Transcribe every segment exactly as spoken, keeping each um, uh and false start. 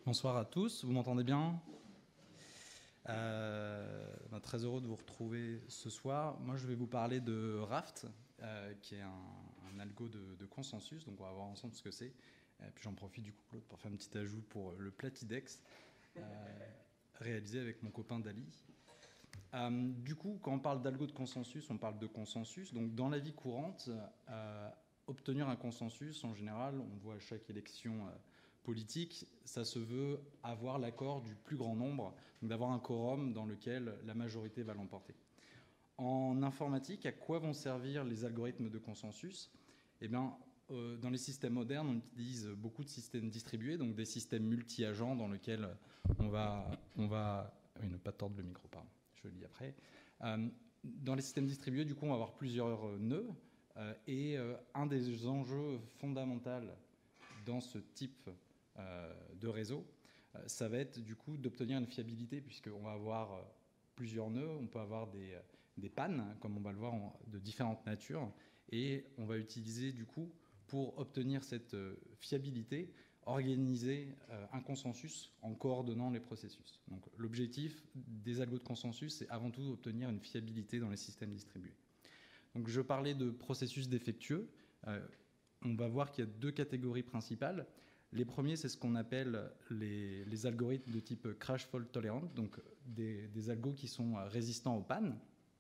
Bonsoir à tous, vous m'entendez bien? euh, ben, Très heureux de vous retrouver ce soir. Moi, je vais vous parler de Raft, euh, qui est un, un algo de, de consensus, donc on va voir ensemble ce que c'est. Et puis j'en profite du coup, Claude, pour faire un petit ajout pour le Platidex, euh, réalisé avec mon copain Dali. Euh, du coup, quand on parle d'algo de consensus, on parle de consensus. Donc dans la vie courante, euh, obtenir un consensus, en général, on voit à chaque élection euh, politique, ça se veut avoir l'accord du plus grand nombre, donc d'avoir un quorum dans lequel la majorité va l'emporter. En informatique, à quoi vont servir les algorithmes de consensus? Eh bien, euh, dans les systèmes modernes, on utilise beaucoup de systèmes distribués, donc des systèmes multi-agents dans lesquels on va... On va oui, ne pas tordre le micro, pardon, je le lis après. Euh, dans les systèmes distribués, du coup, on va avoir plusieurs euh, nœuds, euh, et euh, un des enjeux fondamentaux dans ce type euh, de réseau, euh, ça va être du coup d'obtenir une fiabilité, puisqu'on va avoir euh, plusieurs nœuds, on peut avoir des, des pannes, comme on va le voir, en, de différentes natures, et on va utiliser du coup, pour obtenir cette euh, fiabilité, organiser euh, un consensus en coordonnant les processus. Donc l'objectif des algos de consensus, c'est avant tout d'obtenir une fiabilité dans les systèmes distribués. Donc je parlais de processus défectueux. Euh, on va voir qu'il y a deux catégories principales. Les premiers, c'est ce qu'on appelle les, les algorithmes de type crash fault tolerant, donc des, des algos qui sont résistants aux pannes.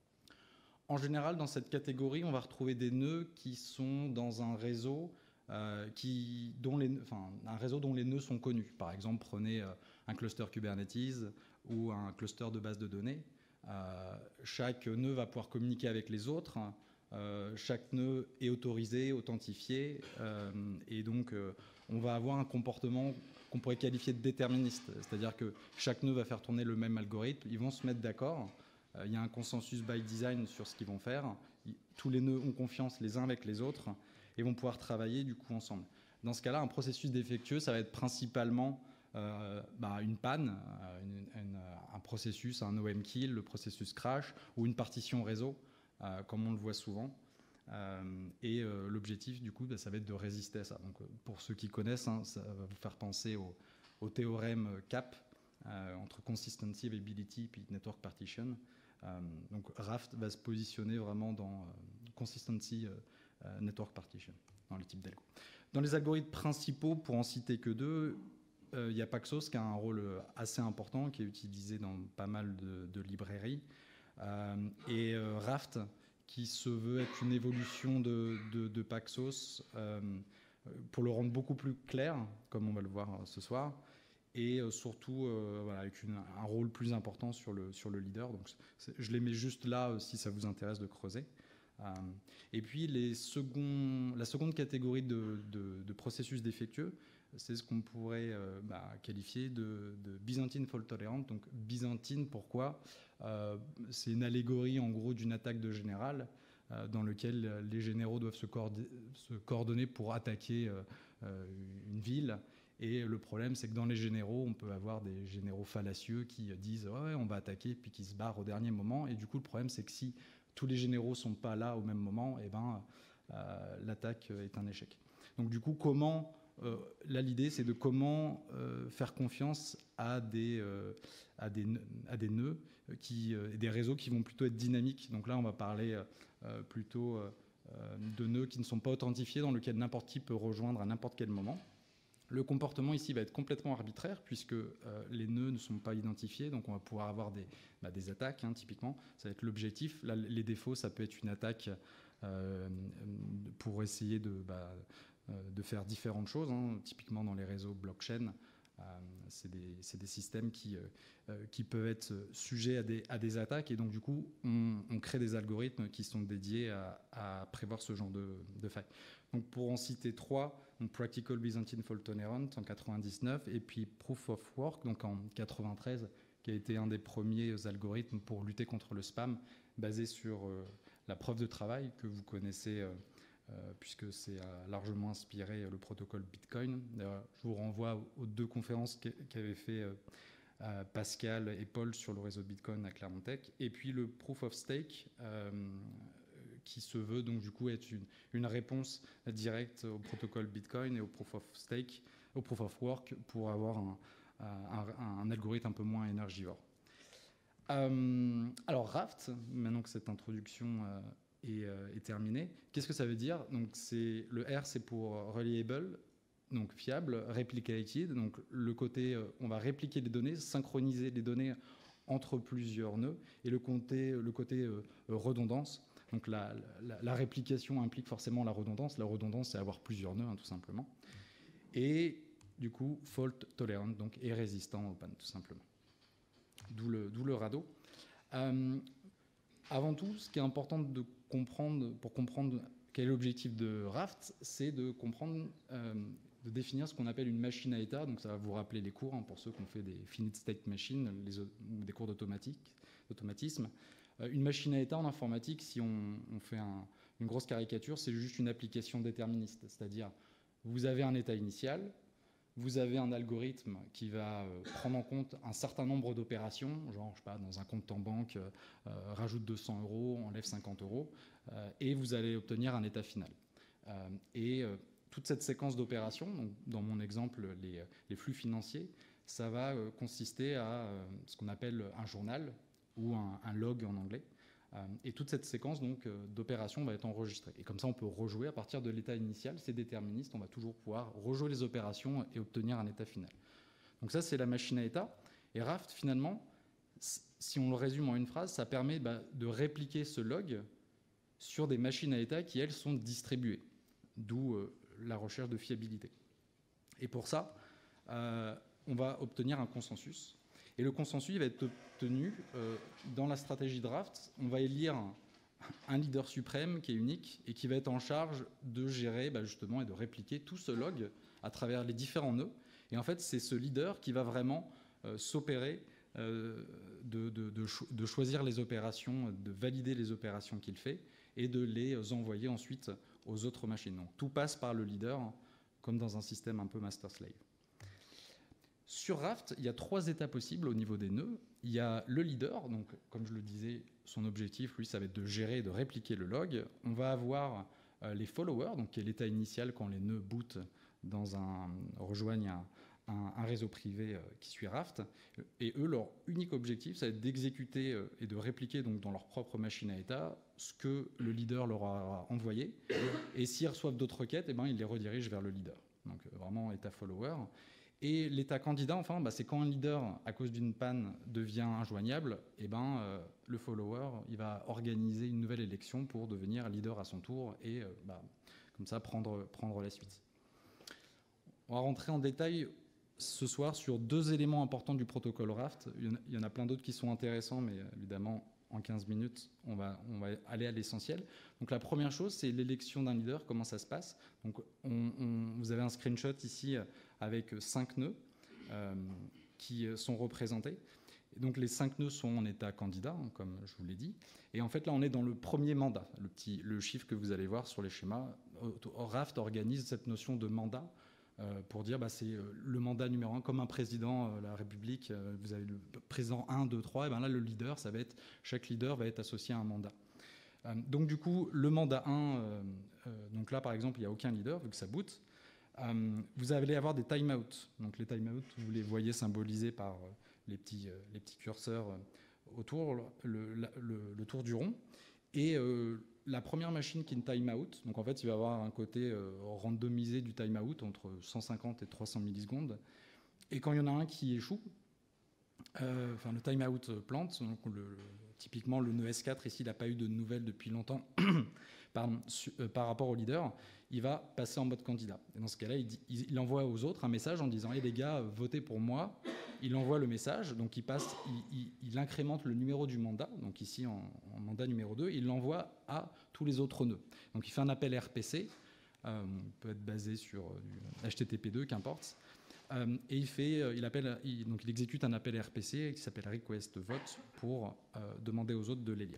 En général, dans cette catégorie, on va retrouver des nœuds qui sont dans un réseau, euh, qui, dont les, enfin, un réseau dont les nœuds sont connus. Par exemple, prenez euh, un cluster Kubernetes ou un cluster de base de données. Euh, chaque nœud va pouvoir communiquer avec les autres. Euh, chaque nœud est autorisé, authentifié, euh, et donc euh, on va avoir un comportement qu'on pourrait qualifier de déterministe. C'est-à-dire que chaque nœud va faire tourner le même algorithme, ils vont se mettre d'accord. Euh, il y a un consensus by design sur ce qu'ils vont faire. Tous les nœuds ont confiance les uns avec les autres et vont pouvoir travailler du coup ensemble. Dans ce cas-là, un processus défectueux, ça va être principalement euh, bah, une panne, une, une, un processus, un O M kill, le processus crash ou une partition réseau, euh, comme on le voit souvent. Euh, et euh, l'objectif, du coup, bah, ça va être de résister à ça. Donc, pour ceux qui connaissent, hein, ça va vous faire penser au, au théorème C A P, euh, entre Consistency, Availability et Network Partition. Euh, donc Raft va se positionner vraiment dans euh, Consistency euh, Network Partition, dans le type d'algo. Dans les algorithmes principaux, pour en citer que deux, euh, il y a Paxos qui a un rôle assez important, qui est utilisé dans pas mal de, de librairies, euh, et euh, Raft, qui se veut être une évolution de, de, de Paxos, euh, pour le rendre beaucoup plus clair, comme on va le voir ce soir, et surtout euh, voilà, avec une, un rôle plus important sur le, sur le leader. Donc, je les mets juste là euh, si ça vous intéresse de creuser. Euh, et puis les seconds, la seconde catégorie de, de, de processus défectueux, c'est ce qu'on pourrait euh, bah, qualifier de, de Byzantine fault tolerant. Donc byzantine, pourquoi euh, C'est une allégorie en gros d'une attaque de général euh, dans lequel les généraux doivent se, coord- se coordonner pour attaquer euh, euh, une ville. Et le problème, c'est que dans les généraux, on peut avoir des généraux fallacieux qui disent ouais, ouais, on va attaquer, puis qui se barrent au dernier moment. Et du coup, le problème, c'est que si tous les généraux ne sont pas là au même moment, eh ben, euh, l'attaque est un échec. Donc du coup, comment euh, là, l'idée, c'est de comment euh, faire confiance à des, euh, à des, à des nœuds qui, euh, et des réseaux qui vont plutôt être dynamiques. Donc là, on va parler euh, plutôt euh, de nœuds qui ne sont pas authentifiés, dans lesquels n'importe qui peut rejoindre à n'importe quel moment. Le comportement ici va être complètement arbitraire puisque euh, les nœuds ne sont pas identifiés, donc on va pouvoir avoir des, bah, des attaques, hein, typiquement. Ça va être l'objectif. Là, les défauts, ça peut être une attaque euh, pour essayer de, bah, de faire différentes choses, hein. Typiquement dans les réseaux blockchain, euh, c'est des, des systèmes qui, euh, qui peuvent être sujets à des, à des attaques, et donc du coup, on, on crée des algorithmes qui sont dédiés à, à prévoir ce genre de, de failles. Donc pour en citer trois, donc Practical Byzantine Fault Tolerant en quatre-vingt-dix-neuf, et puis Proof of Work, donc en quatre-vingt-treize, qui a été un des premiers algorithmes pour lutter contre le spam, basé sur euh, la preuve de travail que vous connaissez, euh, euh, puisque c'est euh, largement inspiré euh, le protocole Bitcoin. D'ailleurs, je vous renvoie aux deux conférences qu'avaient fait euh, euh, Pascal et Paul sur le réseau Bitcoin à Clermont Tech, et puis le Proof of Stake, euh, qui se veut donc du coup être une, une réponse directe au protocole Bitcoin et au Proof of Stake, au Proof of Work, pour avoir un, un, un algorithme un peu moins énergivore. Euh, alors Raft, maintenant que cette introduction euh, est, euh, est terminée, qu'est-ce que ça veut dire? Donc c'est, le R c'est pour reliable, donc fiable, replicated, donc le côté euh, on va répliquer les données, synchroniser les données entre plusieurs nœuds, et le côté, le côté euh, redondance. Donc la, la, la réplication implique forcément la redondance. La redondance, c'est avoir plusieurs nœuds, hein, tout simplement. Et du coup, fault tolerant, donc est résistant au panne, tout simplement. D'où le, d'où le radeau. Euh, avant tout, ce qui est important de comprendre, pour comprendre quel est l'objectif de Raft, c'est de comprendre, euh, de définir ce qu'on appelle une machine à état. Donc ça va vous rappeler les cours, hein, pour ceux qui ont fait des finite state machines, les, ou des cours d'automatisme. Une machine à état en informatique, si on, on fait un, une grosse caricature, c'est juste une application déterministe. C'est-à-dire, vous avez un état initial, vous avez un algorithme qui va euh, prendre en compte un certain nombre d'opérations, genre, je sais pas, dans un compte en banque, euh, rajoute deux cents euros, enlève cinquante euros, euh, et vous allez obtenir un état final. Euh, et euh, toute cette séquence d'opérations, donc dans mon exemple, les, les flux financiers, ça va euh, consister à euh, ce qu'on appelle un journal, ou un, un log en anglais. Euh, et toute cette séquence donc, euh, d'opérations va être enregistrée. Et comme ça, on peut rejouer à partir de l'état initial. C'est déterministe, on va toujours pouvoir rejouer les opérations et obtenir un état final. Donc ça, c'est la machine à état. Et Raft, finalement, si on le résume en une phrase, ça permet bah, de répliquer ce log sur des machines à état qui, elles, sont distribuées. D'où euh, la recherche de fiabilité. Et pour ça, euh, on va obtenir un consensus. Et le consensus il va être obtenu euh, dans la stratégie de Raft. On va élire un, un leader suprême qui est unique et qui va être en charge de gérer bah, justement et de répliquer tout ce log à travers les différents nœuds. Et en fait, c'est ce leader qui va vraiment euh, s'opérer, euh, de, de, de, cho de choisir les opérations, de valider les opérations qu'il fait et de les envoyer ensuite aux autres machines. Donc tout passe par le leader, comme dans un système un peu master-slave. Sur Raft, il y a trois états possibles au niveau des nœuds. Il y a le leader, donc comme je le disais, son objectif, lui, ça va être de gérer et de répliquer le log. On va avoir euh, les followers, donc qui est l'état initial quand les nœuds bootent dans un, rejoignent un, un, un réseau privé euh, qui suit Raft. Et eux, leur unique objectif, ça va être d'exécuter euh, et de répliquer donc, dans leur propre machine à état ce que le leader leur a envoyé. Et s'ils reçoivent d'autres requêtes, eh ben, ils les redirigent vers le leader. Donc euh, vraiment état follower. Et l'état candidat, enfin, bah, c'est quand un leader, à cause d'une panne, devient injoignable, et ben, euh, le follower il va organiser une nouvelle élection pour devenir leader à son tour et euh, bah, comme ça prendre, prendre la suite. On va rentrer en détail ce soir sur deux éléments importants du protocole Raft. Il y en a plein d'autres qui sont intéressants, mais évidemment, en quinze minutes, on va, on va aller à l'essentiel. Donc la première chose, c'est l'élection d'un leader, comment ça se passe. Donc on, on, vous avez un screenshot ici avec cinq nœuds euh, qui sont représentés. Et donc les cinq nœuds sont en état candidat, hein, comme je vous l'ai dit. Et en fait, là, on est dans le premier mandat, le, petit, le chiffre que vous allez voir sur les schémas. Raft organise cette notion de mandat euh, pour dire bah, c'est le mandat numéro un, comme un président de euh, la République. Euh, vous avez le président un, deux, trois, et bien là, le leader, ça va être, chaque leader va être associé à un mandat. Euh, donc du coup, le mandat un, euh, euh, donc là, par exemple, il n'y a aucun leader, vu que ça boot. Euh, vous allez avoir des time-out. Donc les time-out, vous les voyez symbolisés par euh, les, petits, euh, les petits curseurs euh, autour, le, le, le, le tour du rond. Et euh, la première machine qui est une time-out, donc en fait, il va y avoir un côté euh, randomisé du time-out entre cent cinquante et trois cents millisecondes. Et quand il y en a un qui échoue, euh, enfin le time-out plante, donc le, typiquement le nœud S quatre, ici, il n'a pas eu de nouvelles depuis longtemps pardon, su, euh, par rapport au leader, il va passer en mode candidat. Et dans ce cas-là, il, il, il envoie aux autres un message en disant hey, « les gars, votez pour moi ». Il envoie le message, donc il, passe, il, il, il incrémente le numéro du mandat, donc ici en, en mandat numéro deux, et il l'envoie à tous les autres nœuds. Donc il fait un appel R P C, euh, peut être basé sur du H T T P deux, qu'importe, euh, et il, fait, il, appelle, il, donc il exécute un appel R P C qui s'appelle Request Vote pour euh, demander aux autres de l'élire.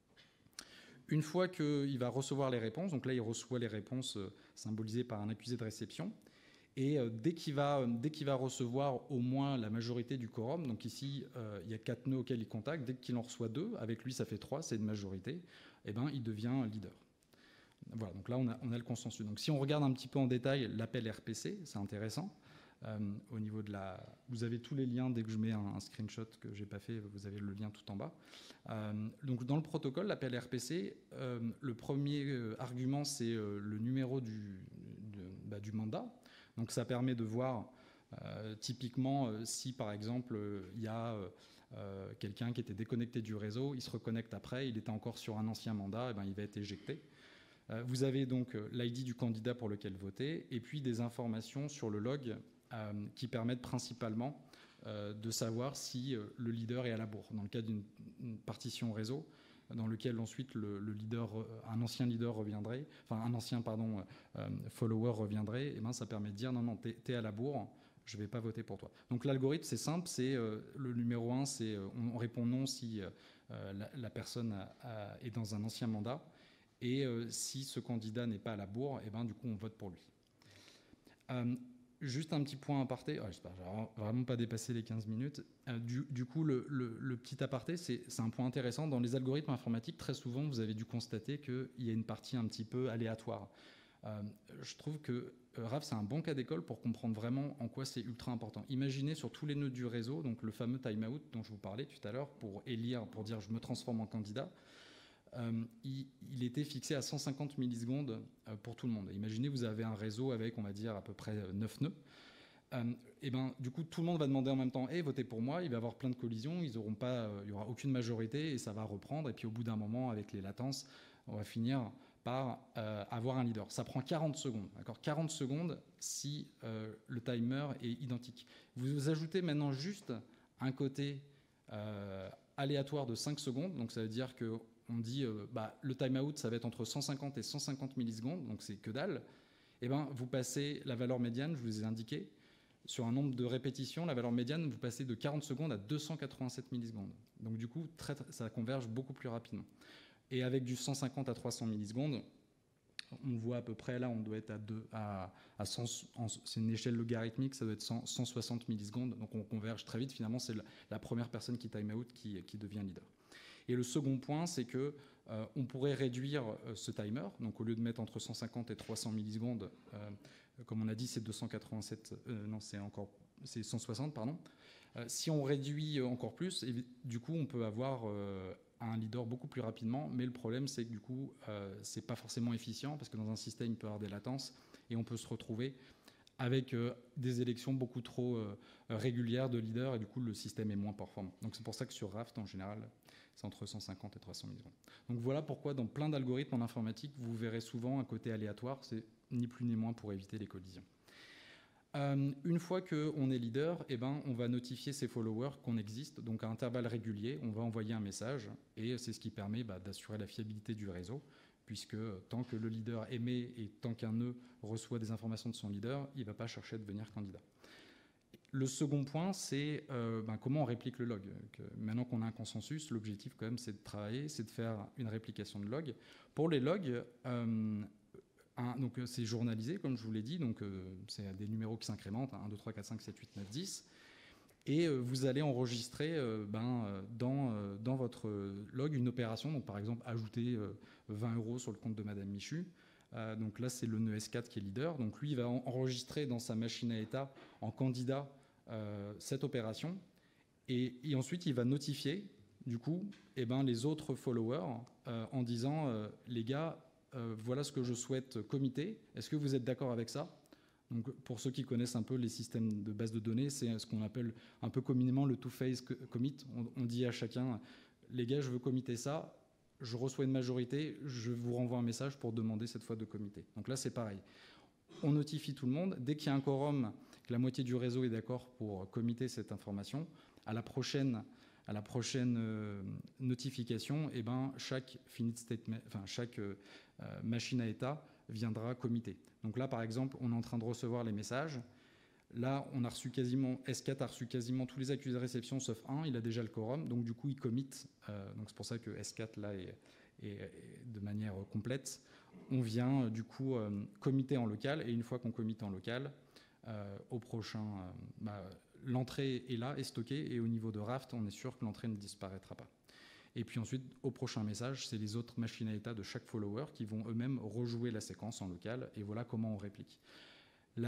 Une fois qu'il va recevoir les réponses, donc là il reçoit les réponses euh, symbolisées par un accusé de réception, et euh, dès qu'il va, dès qu'il va recevoir au moins la majorité du quorum, donc ici euh, il y a quatre nœuds auxquels il contacte, dès qu'il en reçoit deux, avec lui ça fait trois, c'est une majorité, et ben il devient leader. Voilà, donc là on a, on a le consensus. Donc si on regarde un petit peu en détail l'appel R P C, c'est intéressant. euh, au niveau de la... Vous avez tous les liens, dès que je mets un, un screenshot que j'ai pas fait, vous avez le lien tout en bas. Euh, donc dans le protocole, l'appel R P C, euh, le premier euh, argument, c'est euh, le numéro du, de, bah, du mandat. Donc ça permet de voir euh, typiquement euh, si par exemple il y a euh, quelqu'un qui était déconnecté du réseau, il se reconnecte après, il était encore sur un ancien mandat, et ben, il va être éjecté. Vous avez donc l'I D du candidat pour lequel voter et puis des informations sur le log euh, qui permettent principalement euh, de savoir si euh, le leader est à la bourre. Dans le cas d'une partition réseau, dans lequel ensuite le, le leader, un ancien leader reviendrait, enfin un ancien pardon, euh, follower reviendrait, et ben ça permet de dire non, non, t'es, t'es à la bourre, je ne vais pas voter pour toi. Donc l'algorithme, c'est simple, c'est euh, le numéro un, c'est euh, on répond non si euh, la, la personne a, a, est dans un ancien mandat. Et euh, si ce candidat n'est pas à la bourre, et ben, du coup, on vote pour lui. Euh, juste un petit point aparté. Oh, j'espère que je n'ai vraiment pas dépassé les quinze minutes. Euh, du, du coup, le, le, le petit aparté, c'est, c'est un point intéressant. Dans les algorithmes informatiques, très souvent, vous avez dû constater qu'il y a une partie un petit peu aléatoire. Euh, je trouve que euh, R A F, c'est un bon cas d'école pour comprendre vraiment en quoi c'est ultra important. Imaginez sur tous les nœuds du réseau, donc le fameux timeout dont je vous parlais tout à l'heure, pour élire, pour dire je me transforme en candidat. Euh, il, il était fixé à cent cinquante millisecondes euh, pour tout le monde. Imaginez, vous avez un réseau avec, on va dire, à peu près neuf nœuds. Euh, et ben, du coup, tout le monde va demander en même temps hey, « votez pour moi », il va y avoir plein de collisions, ils auront pas, euh, il n'y aura aucune majorité et ça va reprendre. Et puis au bout d'un moment, avec les latences, on va finir par euh, avoir un leader. Ça prend quarante secondes. D'accord, quarante secondes si euh, le timer est identique. Vous ajoutez maintenant juste un côté euh, aléatoire de cinq secondes, donc ça veut dire que on dit euh, bah, le timeout, ça va être entre cent cinquante et cent cinquante millisecondes, donc c'est que dalle. Et ben, vous passez la valeur médiane, je vous ai indiqué, sur un nombre de répétitions, la valeur médiane, vous passez de quarante secondes à deux cent quatre-vingt-sept millisecondes. Donc du coup, très, ça converge beaucoup plus rapidement. Et avec du cent cinquante à trois cents millisecondes, on voit à peu près, là, on doit être à, deux, à, à cent, c'est une échelle logarithmique, ça doit être cent, cent soixante millisecondes, donc on converge très vite. Finalement, c'est la, la première personne qui time out qui, qui devient leader. Et le second point, c'est que euh, on pourrait réduire euh, ce timer. Donc au lieu de mettre entre cent cinquante et trois cents millisecondes, euh, comme on a dit, c'est deux cent quatre-vingt-sept. Euh, non, c'est encore, c'est cent soixante, pardon. Euh, si on réduit encore plus, et, du coup, on peut avoir euh, un leader beaucoup plus rapidement. Mais le problème, c'est que du coup, euh, c'est pas forcément efficient parce que dans un système, il peut y avoir des latences et on peut se retrouver avec euh, des élections beaucoup trop euh, régulières de leaders et du coup, le système est moins performant. Donc c'est pour ça que sur Raft, en général, c'est entre cent cinquante et trois cents millisecondes. Donc voilà pourquoi dans plein d'algorithmes en informatique, vous verrez souvent un côté aléatoire, c'est ni plus ni moins pour éviter les collisions. Euh, une fois qu'on est leader, eh ben, on va notifier ses followers qu'on existe, donc à intervalles réguliers, on va envoyer un message et c'est ce qui permet bah, d'assurer la fiabilité du réseau, puisque tant que le leader émet et tant qu'un nœud reçoit des informations de son leader, il ne va pas chercher à devenir candidat. Le second point, c'est euh, ben, comment on réplique le log. Que maintenant qu'on a un consensus, l'objectif quand même, c'est de travailler, c'est de faire une réplication de log. Pour les logs, euh, un, donc c'est journalisé, comme je vous l'ai dit, donc euh, c'est des numéros qui s'incrémentent, un, deux, trois, quatre, cinq, sept, huit, neuf, dix. Et euh, vous allez enregistrer euh, ben, dans, euh, dans votre log une opération, donc par exemple ajouter euh, vingt euros sur le compte de Madame Michu. Euh, donc là, c'est le nœud S quatre qui est leader. Donc lui, il va enregistrer dans sa machine à état en candidat Euh, cette opération et, et ensuite il va notifier du coup eh ben, les autres followers euh, en disant euh, les gars euh, voilà ce que je souhaite committer, est-ce que vous êtes d'accord avec ça? Donc, pour ceux qui connaissent un peu les systèmes de base de données, c'est ce qu'on appelle un peu communément le two-phase commit. On, on dit à chacun les gars je veux committer ça, je reçois une majorité, je vous renvoie un message pour demander cette fois de committer. Donc là c'est pareil, on notifie tout le monde. Dès qu'il y a un quorum, que la moitié du réseau est d'accord pour committer cette information, à la prochaine, à la prochaine euh, notification, eh ben, chaque finite statement, enfin, chaque euh, machine à état viendra committer. Donc là, par exemple, on est en train de recevoir les messages. Là, on a reçu quasiment, S quatre a reçu quasiment tous les accusés de réception sauf un, il a déjà le quorum, donc du coup, il commit. Euh, donc c'est pour ça que S quatre, là, est, est, est de manière complète. On vient, du coup, euh, committer en local, et une fois qu'on commit en local, Euh, au prochain, euh, bah, l'entrée est là, est stockée, et au niveau de Raft, on est sûr que l'entrée ne disparaîtra pas. Et puis ensuite, au prochain message, c'est les autres machines à état de chaque follower qui vont eux-mêmes rejouer la séquence en local, et voilà comment on réplique. La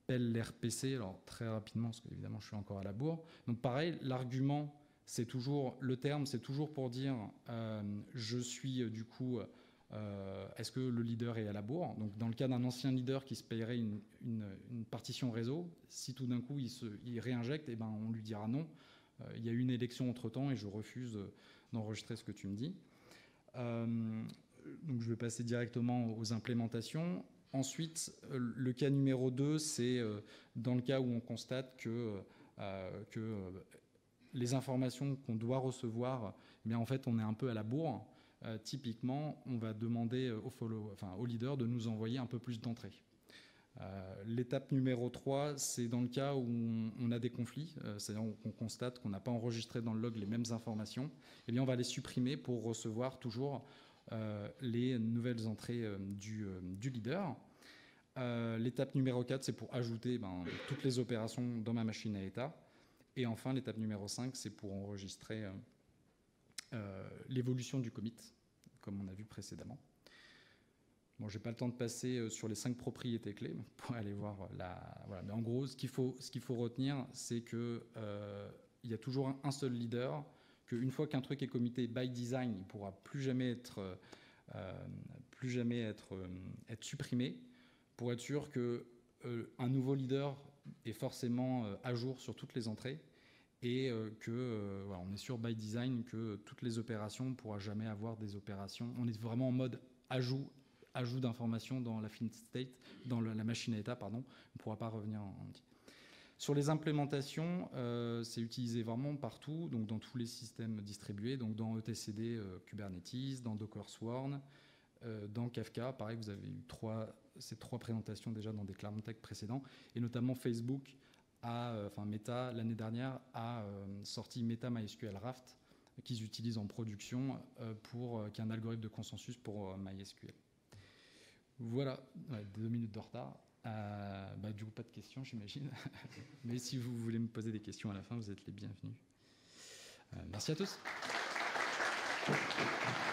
appelle l'R P C. Alors très rapidement, parce qu'évidemment je suis encore à la bourre. Donc pareil, l'argument, c'est toujours, le terme, c'est toujours pour dire euh, je suis euh, du coup, euh, est-ce que le leader est à la bourre? Donc dans le cas d'un ancien leader qui se payerait une, une, une partition réseau, si tout d'un coup il, se, il réinjecte, eh ben, on lui dira non. Euh, il y a eu une élection entre-temps et je refuse d'enregistrer ce que tu me dis. Euh, donc je vais passer directement aux implémentations. Ensuite, le cas numéro deux, c'est dans le cas où on constate que, euh, que les informations qu'on doit recevoir, eh bien en fait, on est un peu à la bourre. Euh, typiquement, on va demander au, follow, enfin, au leader de nous envoyer un peu plus d'entrées. Euh, L'étape numéro trois, c'est dans le cas où on, on a des conflits, euh, c'est-à-dire qu'on constate qu'on n'a pas enregistré dans le log les mêmes informations, eh bien on va les supprimer pour recevoir toujours euh, les nouvelles entrées euh, du, euh, du leader. Euh, L'étape numéro quatre, c'est pour ajouter ben, toutes les opérations dans ma machine à état. Et enfin, l'étape numéro cinq, c'est pour enregistrer euh, euh, l'évolution du commit, comme on a vu précédemment. Bon, je n'ai pas le temps de passer sur les cinq propriétés clés pour aller voir la. Voilà. Mais en gros, ce qu'il faut, ce qu'il faut retenir, c'est qu'il euh, y a toujours un, un seul leader, qu'une fois qu'un truc est commité by design, il ne pourra plus jamais être, euh, plus jamais être, euh, être supprimé, pour être sûr qu'un euh, nouveau leader est forcément euh, à jour sur toutes les entrées et euh, que euh, voilà, on est sûr by design que toutes les opérations, on ne pourra jamais avoir des opérations. On est vraiment en mode ajout. ajout d'informations dans la fin state, dans le, la machine à état, pardon, on ne pourra pas revenir en petit. Sur les implémentations, euh, c'est utilisé vraiment partout, donc dans tous les systèmes distribués, donc dans E T C D euh, Kubernetes, dans Docker Swarm, euh, dans Kafka. Pareil, vous avez eu trois, ces trois présentations déjà dans des Claremont Tech précédents, et notamment Facebook, a, euh, enfin Meta, l'année dernière, a euh, sorti Meta MySQL Raft, qu'ils utilisent en production, euh, pour, euh, qui est un algorithme de consensus pour euh, MySQL. Voilà, ouais, deux minutes de retard. Euh, bah, du coup, pas de questions, j'imagine. Mais si vous voulez me poser des questions à la fin, vous êtes les bienvenus. Euh, merci à tous.